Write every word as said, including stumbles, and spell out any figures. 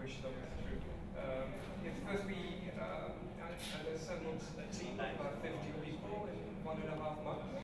wish them through. Um, yeah, first we um, assembled a team of about